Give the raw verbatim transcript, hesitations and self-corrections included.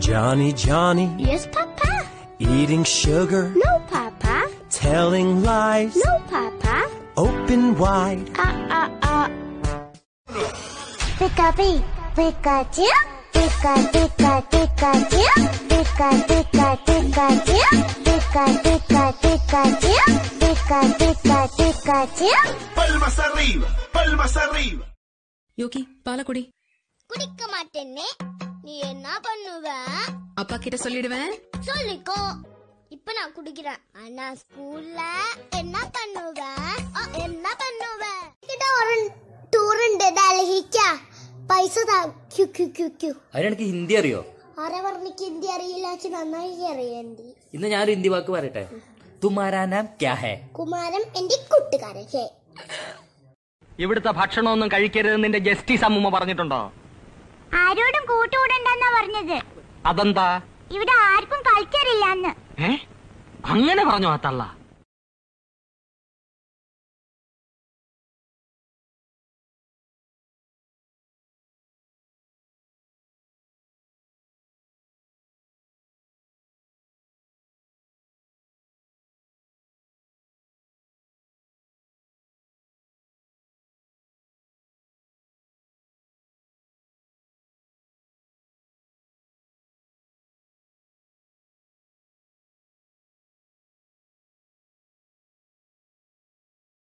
Johnny, Johnny. Yes, Papa. Eating sugar. No, Papa. Telling lies. No, Papa. Open wide. Ah, ah, ah. Pika-pee, Pikachu. Pika, Pika, Pikachu. Pika, Pika, Pikachu. Pika, Pika, Pikachu. Pika, Pika, Pikachu. Palmas arriba, palmas arriba. யோகி பால குடி. குடிக்க மாட்டேன்னே. நீ என்ன பண்ணுவ? அப்பா கிட்ட சொல்லிடுவேன். சொல்லிக்கோ. இப்ப நான் குடிக்கிறேன். ஆனா ஸ்கூல்ல என்ன பண்ணுவ? என்ன பண்ணுவ? கிட்ட ஒரு ടൂർ ഉണ്ട് ഡൽഹിക്കാ. പൈസ താ. ക്യു ക്യു ക്യു ക്യു. അതിനെനിക്ക് ഹിന്ദി അറിയോ? ആരെ പറഞ്ഞിക്ക് ഹിന്ദി അറിയില്ല? നന്നായി അറിയാം ഹിന്ദി. ഇന്ന് ഞാനൊരു ഹിന്ദി വാക്ക് പറയട്ടെ. തുമാരാ നാം ക്യാ ഹേ? കുമാരൻ എന്റെ കൂട്ടുകാരൻ. ഹേ. ഇവിടുത്തെ ഭക്ഷണമൊന്നും കഴിക്കരുതെന്ന് നിന്റെ ജസ്റ്റിസ് അമ്മൂമ്മ പറഞ്ഞിട്ടുണ്ടോ? ആരോടും കൂട്ടുകൂടണ്ടെന്നാ പറഞ്ഞത്. അതെന്താ? ഇവിടെ ആർക്കും കൾച്ചർ ഇല്ലാന്ന്. ഏ അങ്ങനെ പറഞ്ഞോ ആ തള്ള?